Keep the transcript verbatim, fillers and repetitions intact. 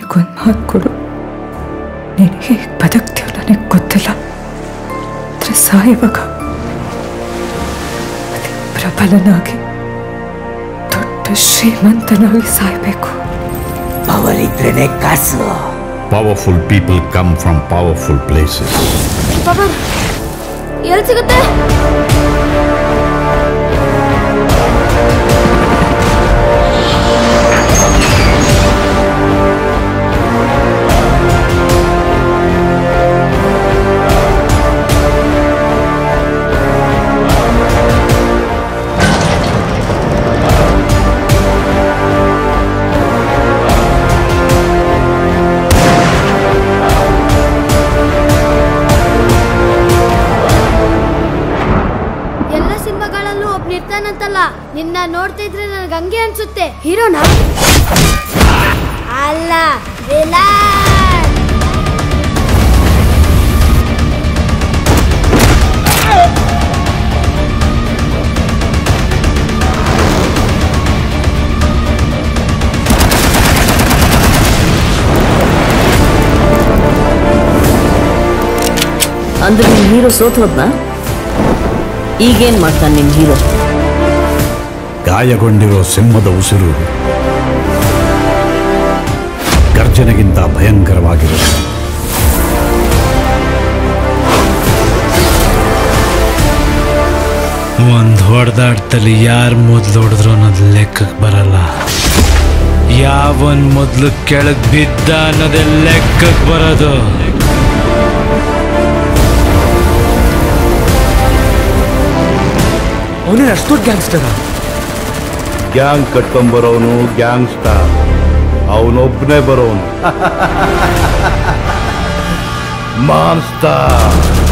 ನನಗೊಂದು ಮಾತು ಕೊಡು. ನೀನು ಹೇಗೆ ಬದುಕ್ತೀವ ನನಗೆ ಗೊತ್ತಿಲ್ಲ. ಆದರೆ ಸಾಯುವಾಗ ಅದೇ ಪ್ರಬಲನಾಗಿ ದೊಡ್ಡ ಶ್ರೀಮಂತನಾಗಿ ಸಾಯಬೇಕು. ಪವರ್ ಇದ್ರೇನೆ ಕಾಸು. Powerful people come from powerful places. Power ಎಲ್ಲಿ ಸಿಗುತ್ತೆ? ಒಬ್ನಿರ್ತಾನಂತಲ್ಲ, ನಿನ್ನ ನೋಡ್ತಿದ್ರೆ ನನಗೆ ಹಂಗೆ ಅನ್ಸುತ್ತೆ. ಹೀರೋನಾ ಅಲ್ಲ, ವಿಲನ್. ಅಂದ್ರೆ ನಿಮ್ ಹೀರೋ ಸೋತ್ ಹೋದ್ನಾ? ಈಗೇನ್ ಮಾಡ್ತಾನೆ ನಿಮ್ ಹೀರೋ? ಗಾಯಗೊಂಡಿರೋ ಸಿಂಹದ ಉಸಿರು ಗರ್ಜನೆಗಿಂತ ಭಯಂಕರವಾಗಿರುತ್ತೆ. ಒಂದ್ ಹೊಡೆದಾಟದಲ್ಲಿ ಯಾರು ಮೊದ್ಲು ಹೊಡೆದ್ರು ಅನ್ನೋದು ಲೆಕ್ಕಕ್ಕೆ ಬರಲ್ಲ. ಯಾವನ್ ಮೊದ್ಲು ಕೆಳಗ್ ಬಿದ್ದ ಅನ್ನೋದೇ ಲೆಕ್ಕಕ್ಕೆ ಬರೋದು. ಅವನೇ ಅಷ್ಟು ಗ್ಯಾಂಗ್ಸ್ಟರ್. ಗ್ಯಾಂಗ್ ಕಟ್ಕೊಂಬರೋನು ಗ್ಯಾಂಗ್ಸ್ಟರ್, ಅವನೊಬ್ಬನೇ ಬರೋನು ಮಾನ್ಸ್ಟರ್.